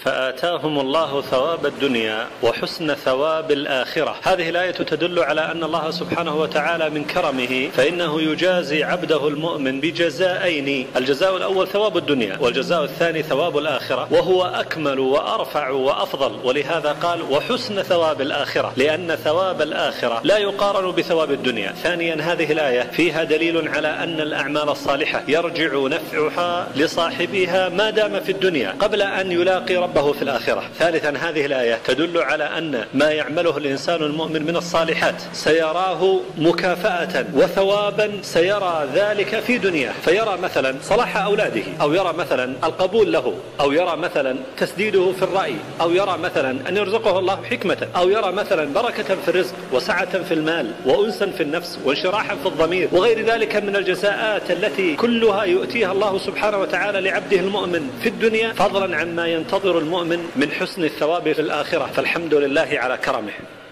فآتاهم الله ثواب الدنيا وحسن ثواب الآخرة. هذه الآية تدل على أن الله سبحانه وتعالى من كرمه فإنه يجازي عبده المؤمن بجزائين: الجزاء الأول ثواب الدنيا، والجزاء الثاني ثواب الآخرة، وهو أكمل وأرفع وأفضل. ولهذا قال وحسن ثواب الآخرة، لأن ثواب الآخرة لا يقارن بثواب الدنيا. ثانيا، هذه الآية فيها دليل على أن الأعمال الصالحة يرجع نفعها لصاحبها ما دام في الدنيا قبل أن يلاقي ربه في الآخرة. ثالثا، هذه الآية تدل على أن ما يعمله الإنسان المؤمن من الصالحات سيراه مكافأة وثوابا، سيرى ذلك في دنياه، فيرى مثلا صلاح أولاده، أو يرى مثلا القبول له، أو يرى مثلا تسديده في الرأي، أو يرى مثلا أن يرزقه الله حكمة، أو يرى مثلا بركة في الرزق وسعة في المال وأنسا في النفس وانشراحا في الضمير وغير ذلك من الجزاءات التي كلها يؤتيها الله سبحانه وتعالى لعبده المؤمن في الدنيا، فضلا عما ينتظر المؤمن من حسن الثواب في الآخرة. فالحمد لله على كرمه.